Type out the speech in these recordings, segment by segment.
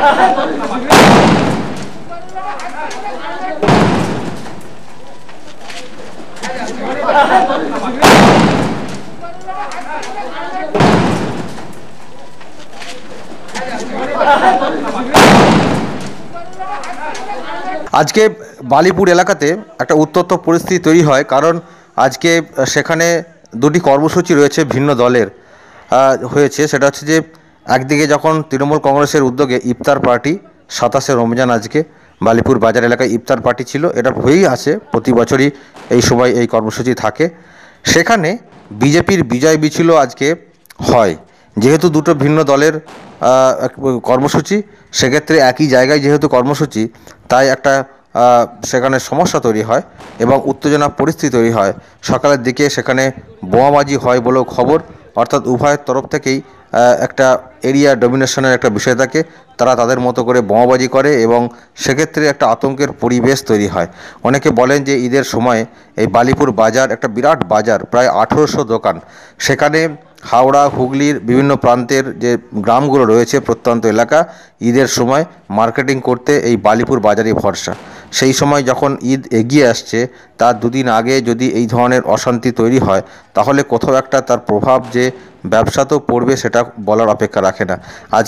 আজকে বালিপুর এলাকাতে একটা উত্তপ্ত পরিস্থিতি তৈরি হয়, কারণ আজকে সেখানে দুটি কর্মসূচি রয়েছে ভিন্ন দলের হয়েছে। সেটা হচ্ছে যে একদিকে যখন তৃণমূল কংগ্রেসের উদ্যোগে ইফতার পার্টি 27শে রমজান আজকে বালিপুর বাজার এলাকায় ইফতার পার্টি ছিল, এটা হয়েই আছে প্রতি বছরই এই সময় এই কর্মসূচি থাকে। সেখানে বিজেপির বিজয় মিছিলও আজকে হয়। যেহেতু দুটো ভিন্ন দলের কর্মসূচি, সেক্ষেত্রে একই জায়গায় যেহেতু কর্মসূচি, তাই একটা সেখানে সমস্যা তৈরি হয় এবং উত্তেজনা পরিস্থিতি তৈরি হয়। সকালের দিকে সেখানে বোমাবাজি হয় বলেও খবর, অর্থাৎ উভয়ের তরফ থেকেই একটা এরিয়া ডমিনেশনের একটা বিষয় থাকে। তারা তাদের মতো করে বোমাবাজি করে এবং সেক্ষেত্রে একটা আতঙ্কের পরিবেশ তৈরি হয়। অনেকে বলেন যে ঈদের সময় এই বালিপুর বাজার একটা বিরাট বাজার, প্রায় 1800 দোকান। সেখানে হাওড়া হুগলির বিভিন্ন প্রান্তের যে গ্রামগুলো রয়েছে, প্রত্যন্ত এলাকা, ঈদের সময় মার্কেটিং করতে এই বালিপুর বাজারই ভরসা। সেই সময় যখন ঈদ এগিয়ে আসছে, তার দুদিন আগে যদি এই ধরনের অশান্তি তৈরি হয়, তাহলে কোথাও একটা তার প্রভাব যে ব্যবসাতেও পড়বে সেটা বলার অপেক্ষা রাখে না।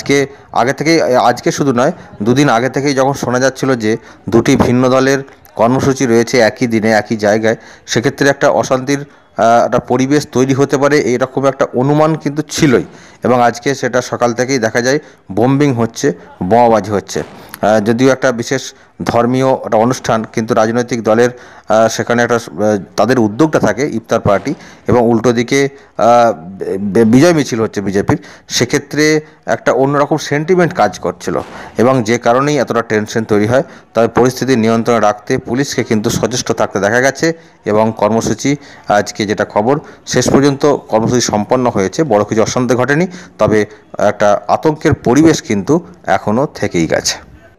আজকে শুধু নয়, দুদিন আগে থেকেই যখন শোনা যাচ্ছিল যে দুটি ভিন্ন দলের কর্মসূচি রয়েছে একই দিনে একই জায়গায়, সেক্ষেত্রে একটা অশান্তির একটা পরিবেশ তৈরি হতে পারে, এইরকম একটা অনুমান কিন্তু ছিলই। এবং আজকে সেটা সকাল থেকেই দেখা যায় বোম্বিং হচ্ছে, বোমাবাজি হচ্ছে। যদিও একটা বিশেষ ধর্মীয় একটা অনুষ্ঠান, কিন্তু রাজনৈতিক দলের সেখানে একটা তাদের উদ্যোগটা থাকে ইফতার পার্টি, এবং উল্টো দিকে বিজয় মিছিল হচ্ছে বিজেপির। সেক্ষেত্রে একটা অন্যরকম সেন্টিমেন্ট কাজ করছিল এবং যে কারণেই এতটা টেনশন তৈরি হয়। তবে পরিস্থিতি নিয়ন্ত্রণে রাখতে পুলিশকে কিন্তু সচেষ্ট থাকতে দেখা গেছে এবং কর্মসূচি আজকে যেটা খবর, শেষ পর্যন্ত কর্মসূচি সম্পন্ন হয়েছে, বড় কিছু অশান্তি ঘটেনি। তবে একটা আতঙ্কের পরিবেশ কিন্তু এখনও থেকেই গেছে।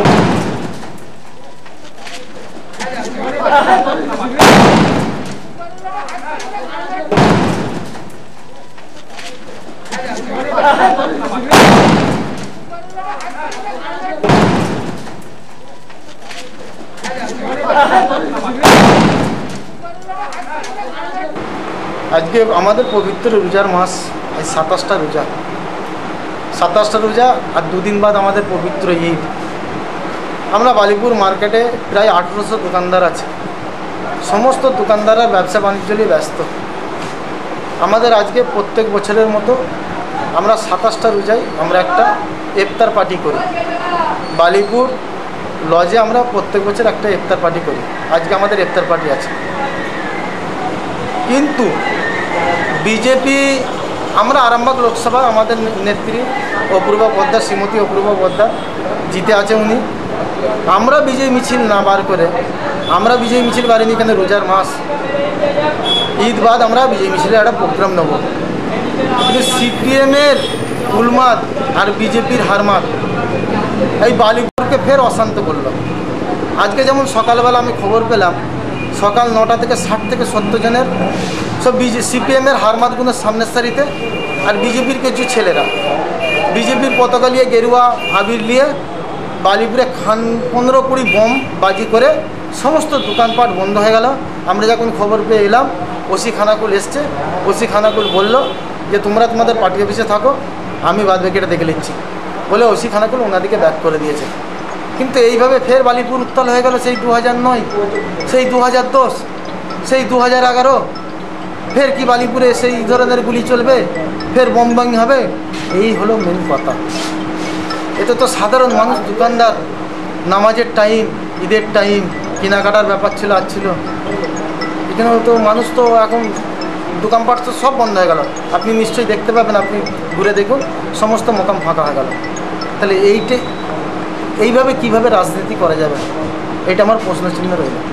আজকে আমাদের পবিত্র রোজার মাস, আজ 27টা রোজা, 27টা রোজা, আর দুদিন বাদ আমাদের পবিত্র ঈদ। আমরা বালিপুর মার্কেটে প্রায় 1800 দোকানদার আছে। সমস্ত দোকানদাররা ব্যবসা বাণিজ্য নিয়ে ব্যস্ত। আমাদের আজকে প্রত্যেক বছরের মতো আমরা 27টা রোজায় আমরা একটা ইফতার পার্টি করি। বালিপুর লজে আমরা প্রত্যেক বছর একটা ইফতার পার্টি করি। আজকে আমাদের ইফতার পার্টি আছে। কিন্তু বিজেপি, আমরা আরামবাগ লোকসভা, আমাদের নেত্রী অপূর্বা পোদ্দার, শ্রীমতী অপূর্বা পোদ্দার জিতে আছে উনি। আমরা বিজয় মিছিল না বার করে, আমরা বিজয় মিছিল বাড়িনি, কেন রোজার মাস, ঈদ বাদ আমরা বিজয় মিছিলে একটা প্রোগ্রাম নেব। কিন্তু সিপিএমের উলমাদ আর বিজেপির হারমাদ এই বালিপুরকে ফের অশান্ত করল। আজকে যেমন সকালবেলা আমি খবর পেলাম, সকাল 9টা থেকে 60 থেকে 70 জনের সব সিপিএমের হারমাদগুলোর সামনের সারিতে, আর বিজেপির কিছু ছেলেরা বিজেপির পতাকা নিয়ে, গেরুয়া আবির নিয়ে বালিপুরে 15-20 বোম বাজি করে সমস্ত দোকানপাট বন্ধ হয়ে গেল। আমরা যখন খবর পেয়ে এলাম, ওসি খানাকুল এসছে। ওসি খানাকুল বলল যে তোমরা তোমাদের পার্টি অফিসে থাকো, আমি বাদ বাকিটা দেখে নিচ্ছি বলে ওসি খানাকুল ওনাদিকে ব্যাক করে দিয়েছে। কিন্তু এইভাবে ফের বালিপুর উত্তাল হয়ে গেল। সেই 2009, সেই 2010, সেই 2011, ফের কি বালিপুরে সেই ধরনের গুলি চলবে, ফের বোমবাং হবে? এই হলো মেন কথা। এতে তো সাধারণ মানুষ, দোকানদার, নামাজের টাইম, ঈদের টাইম, কেনাকাটার ব্যাপার ছিল, ছিল। এখানেও তো মানুষ তো এখন দোকানপাট তো সব বন্ধ হয়ে গেল। আপনি নিশ্চয়ই দেখতে পাবেন, আপনি ঘুরে দেখুন, সমস্ত মোকাম ফাঁকা হয়ে গেল। তাহলে এইভাবে কিভাবে রাজনীতি করা যাবে, এটা আমার প্রশ্নচিহ্ন রইল।